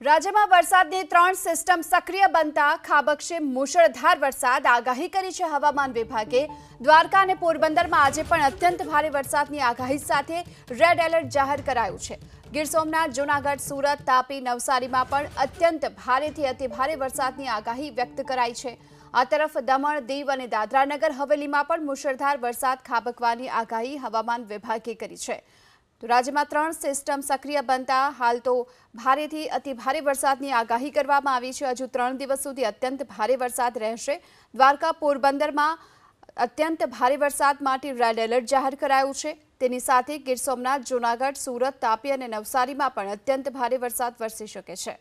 રાજ્યમાં વરસાદની 3 સિસ્ટમ સક્રિય બનતા ખાબકશે મુશળધાર વરસાદ આગાહી કરી છે હવામાન વિભાગે। દ્વારકા અને પોરબંદરમાં આજે પણ અત્યંત ભારે વરસાદની આગાહી સાથે રેડ એલર્ટ જાહેર કરાયું છે। ગીર સોમનાથ, જૂનાગઢ, સુરત, તાપી, નવસારીમાં પણ અત્યંત ભારેથી અતિભારે વરસાદની આગાહી વ્યક્ત કરાઈ છે। આ તરફ દમણ, દીવ અને દાદરા નગર હવેલીમાં પણ મુશળધાર વરસાદ ખાબકવાની આગાહી હવામાન વિભાગે કરી છે। तो राज्य में 3 सिस्टम सक्रिय बनता हाल तो भारे थी अति भारे वरसादनी आगाही करवामां आवी छे। हजू 3 दिवस सुधी अत्यंत भारे वरसाद रहेशे। द्वारका, पोरबंदर में अत्यंत भारे वरसाद माटे रेड एलर्ट जाहिर करायुं छे। तेनी साथे गीर सोमनाथ, जूनागढ़, सूरत, तापी और नवसारी में पण अत्यंत भारे वरसाद वरसी शके छे।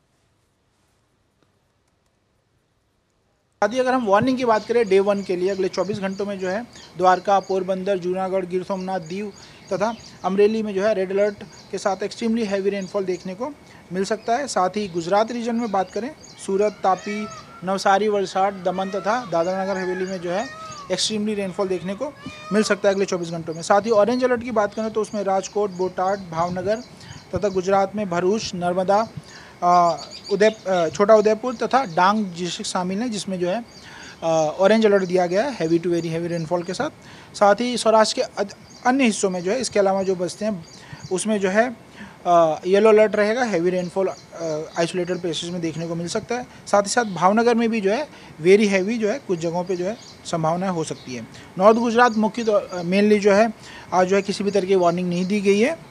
अगर हम वार्निंग की बात करें डे 1 के लिए अगले 24 घंटों में जो है द्वारका, पोरबंदर, जूनागढ़, गिर सोमनाथ, दीव तथा अमरेली में जो है रेड अलर्ट के साथ एक्सट्रीमली हैवी रेनफॉल देखने को मिल सकता है। साथ ही गुजरात रीजन में बात करें सूरत, तापी, नवसारी, वलसाड, दमन तथा दादरा नगर हवेली में जो है एक्सट्रीमली रेनफॉल देखने को मिल सकता है अगले 24 घंटों में। साथ ही ऑरेंज अलर्ट की बात करें तो उसमें राजकोट, बोटाड, भावनगर तथा गुजरात में भरूच, नर्मदा, छोटा उदयपुर तथा डांग डिस्ट्रिक्ट शामिल हैं, जिसमें जो है ऑरेंज अलर्ट दिया गया है heavy to very heavy rainfall के साथ। साथ ही सौराष्ट्र के अन्य हिस्सों में जो है इसके अलावा जो बसते हैं उसमें जो है येलो अलर्ट रहेगा। हैवी रेनफॉल आइसोलेटेड प्लेसेस में देखने को मिल सकता है। साथ ही साथ भावनगर में भी जो है वेरी हैवी जो है कुछ जगहों पे जो है संभावनाएं हो सकती है। नॉर्थ गुजरात मुख्य मेनली जो है आज जो है किसी भी तरह की वार्निंग नहीं दी गई है।